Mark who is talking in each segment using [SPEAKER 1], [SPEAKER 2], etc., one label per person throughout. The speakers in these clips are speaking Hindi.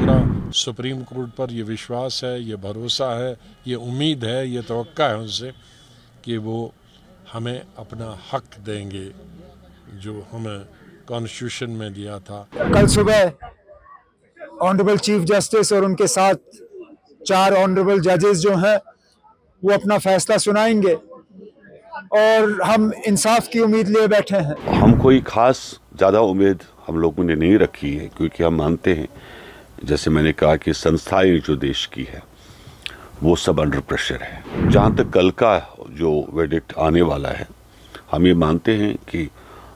[SPEAKER 1] पूरा सुप्रीम कोर्ट पर ये विश्वास है, ये भरोसा है, ये उम्मीद है, ये तवक्का है उनसे कि वो हमें अपना हक देंगे जो हमें कॉन्स्टिट्यूशन में दिया था।
[SPEAKER 2] कल सुबह ऑनरेबल चीफ जस्टिस और उनके साथ 4 ऑनरेबल जजेस जो हैं वो अपना फैसला सुनाएंगे और हम इंसाफ की उम्मीद लिए बैठे हैं।
[SPEAKER 3] हम कोई खास ज़्यादा उम्मीद हम लोगों ने नहीं रखी है, क्योंकि हम मानते हैं, जैसे मैंने कहा, कि संस्थाएं जो देश की है वो सब अंडर प्रेशर है। जहाँ तक कल का जो वर्डिक्ट आने वाला है, हम ये मानते हैं कि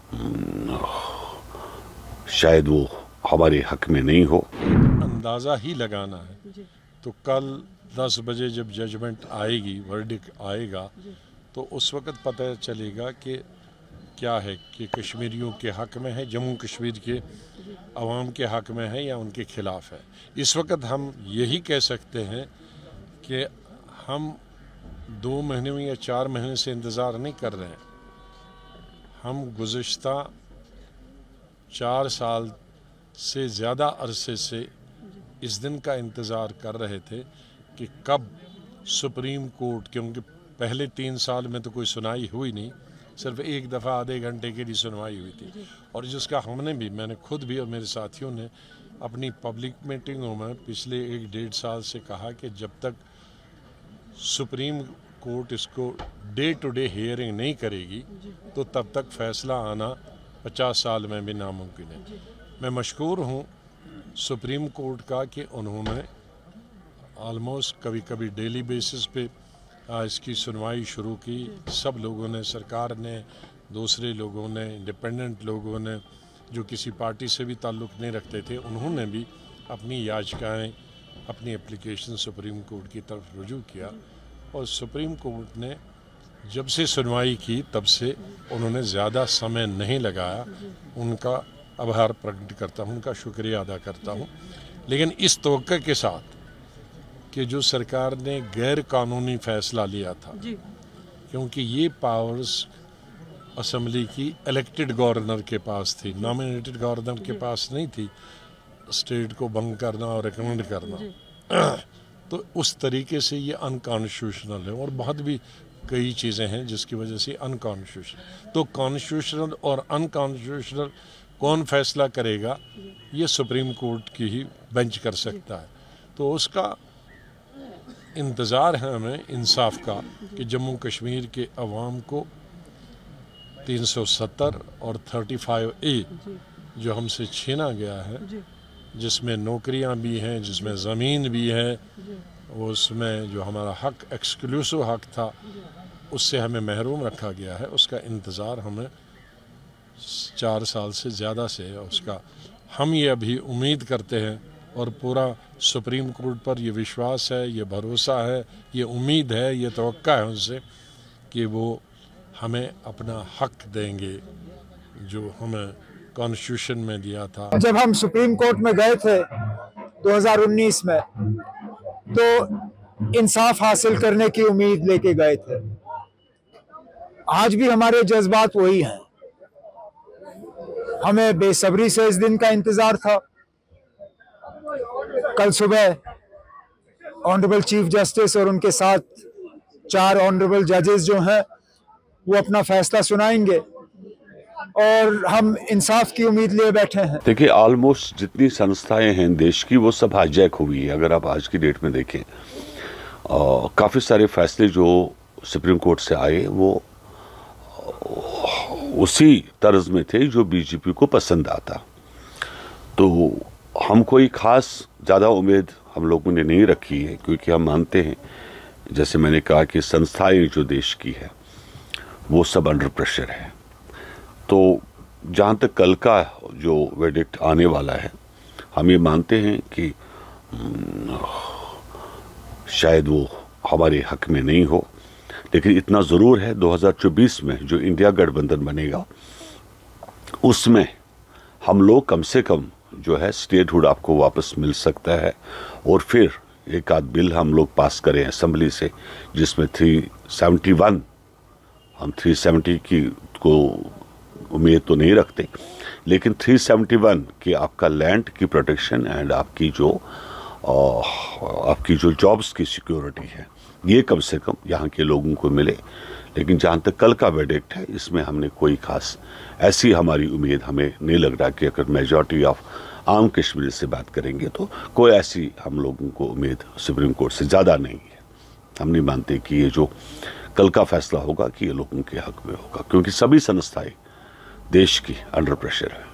[SPEAKER 3] शायद वो हमारे हक में नहीं हो।
[SPEAKER 1] अंदाज़ा ही लगाना है तो कल 10 बजे जब जजमेंट आएगी, वर्डिक्ट आएगा, तो उस वक़्त पता चलेगा कि क्या है कि कश्मीरियों के हक में है, जम्मू कश्मीर के अवाम के हक में है या उनके ख़िलाफ़ है। इस वक्त हम यही कह सकते हैं कि हम 2 महीने या 4 महीने से इंतज़ार नहीं कर रहे हैं। हम गुज़िश्ता 4 साल से ज़्यादा अरसे से इस दिन का इंतज़ार कर रहे थे कि कब सुप्रीम कोर्ट, क्योंकि पहले 3 साल में तो कोई सुनाई हुई नहीं, सिर्फ एक दफ़ा आधे घंटे के लिए सुनवाई हुई थी, और जिसका मैंने खुद भी और मेरे साथियों ने अपनी पब्लिक मीटिंगों में पिछले 1-1.5 साल से कहा कि जब तक सुप्रीम कोर्ट इसको डे टू डे हियरिंग नहीं करेगी तो तब तक फैसला आना 50 साल में भी नामुमकिन है। मैं मशकूर हूँ सुप्रीम कोर्ट का कि उन्होंने ऑलमोस्ट कभी कभी डेली बेसिस पे इसकी सुनवाई शुरू की। सब लोगों ने, सरकार ने, दूसरे लोगों ने, इंडिपेंडेंट लोगों ने, जो किसी पार्टी से भी ताल्लुक़ नहीं रखते थे, उन्होंने भी अपनी याचिकाएं, अपनी एप्लीकेशन सुप्रीम कोर्ट की तरफ रुजू किया, और सुप्रीम कोर्ट ने जब से सुनवाई की तब से उन्होंने ज़्यादा समय नहीं लगाया। उनका आभार प्रकट करता हूँ, उनका शुक्रिया अदा करता हूँ। लेकिन इस तवक्को के साथ कि जो सरकार ने गैर कानूनी फैसला लिया था, क्योंकि ये पावर्स असम्बली की इलेक्टेड गवर्नर के पास थी, नॉमिनेटेड गवर्नर के पास नहीं थी, स्टेट को भंग करना और रिकमेंड करना, तो उस तरीके से ये अनकॉन्स्टिट्यूशनल है, और बहुत भी कई चीज़ें हैं जिसकी वजह से अनकॉन्स्टिट्यूशनल। तो कॉन्स्टिट्यूशनल और अनकॉन्स्टिट्यूशनल कौन फैसला करेगा, ये सुप्रीम कोर्ट की ही बेंच कर सकता है। तो उसका इंतज़ार है हमें इंसाफ का कि जम्मू कश्मीर के अवाम को 370 और 35A जो हमसे छीना गया है, जिसमें नौकरियां भी हैं, जिसमें ज़मीन भी है, उसमें जो हमारा हक, एक्सक्लूसिव हक था, उससे हमें महरूम रखा गया है, उसका इंतज़ार हमें 4 साल से ज़्यादा से है। उसका हम ये अभी उम्मीद करते हैं, और पूरा सुप्रीम कोर्ट पर ये विश्वास है, ये भरोसा है, ये उम्मीद है, ये तवक्का है उनसे कि वो हमें अपना हक देंगे जो हमें कॉन्स्टिट्यूशन में दिया था।
[SPEAKER 2] जब हम सुप्रीम कोर्ट में गए थे 2019 में, तो इंसाफ हासिल करने की उम्मीद लेके गए थे। आज भी हमारे जज्बात वही हैं। हमें बेसब्री से इस दिन का इंतजार था। कल सुबह ऑनरेबल चीफ जस्टिस और उनके साथ 4 ऑनरेबल जजेस जो हैं वो अपना फैसला सुनाएंगे और हम इंसाफ की उम्मीद लिए बैठे हैं।
[SPEAKER 3] देखिए, ऑलमोस्ट जितनी संस्थाएं हैं देश की वो सब हाईजैक हुई है। अगर आप आज की डेट में देखें, काफ़ी सारे फैसले जो सुप्रीम कोर्ट से आए वो उसी तर्ज में थे जो बीजेपी को पसंद आता। तो हम कोई खास ज़्यादा उम्मीद हम लोगों ने नहीं रखी है, क्योंकि हम मानते हैं, जैसे मैंने कहा, कि संस्थाएं जो देश की है वो सब अंडर प्रेशर है। तो जहाँ तक कल का जो वर्डिक्ट आने वाला है, हम ये मानते हैं कि शायद वो हमारे हक में नहीं हो, लेकिन इतना ज़रूर है 2024 में जो इंडिया गठबंधन बनेगा उसमें हम लोग कम से कम जो है स्टेटहुड आपको वापस मिल सकता है, और फिर एक आध बिल हम लोग पास करें असेंबली से जिसमें 371, हम 370 की को उम्मीद तो नहीं रखते, लेकिन 371 की आपका लैंड की प्रोटेक्शन एंड आपकी जो जॉब्स की सिक्योरिटी है, ये कम से कम यहाँ के लोगों को मिले। लेकिन जहाँ तक कल का वर्डिक्ट है, इसमें हमने कोई खास ऐसी हमारी उम्मीद हमें नहीं लग रहा कि अगर मेजॉरिटी ऑफ आम कश्मीरी से बात करेंगे तो कोई ऐसी हम लोगों को उम्मीद सुप्रीम कोर्ट से ज़्यादा नहीं है। हम नहीं मानते कि ये जो कल का फैसला होगा कि ये लोगों के हक में होगा, क्योंकि सभी संस्थाएं देश की अंडर प्रेशर है।